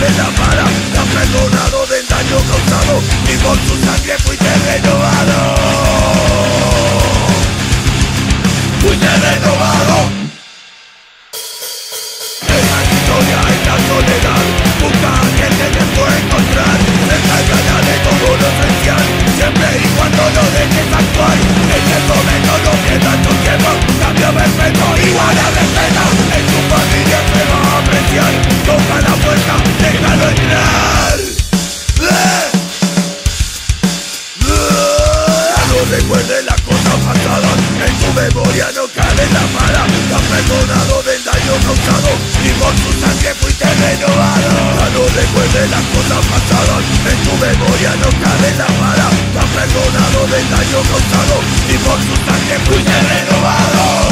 cabe la mala, te has perdonado del daño causado y por tu sangre fuiste renovado. Fuiste renovado. Esa historia en la soledad, busca a quien te pueda encontrar. Se encargará de todo lo esencial, siempre y cuando no dejes actuar. En el momento no pierdas tu tiempo, cambio perfecto, igual a respeto. En tu familia se va a apreciar, toca la puerta, déjalo entrar. Ya no recuerdes las cosas pasadas, en tu memoria no cabe la mala. Te has perdonado del daño causado y por tu sangre fuiste renovado. Ya no recuerdes las cosas pasadas, en tu memoria no cabe la mala. Te has perdonado del daño causado y por tu sangre fuiste renovado.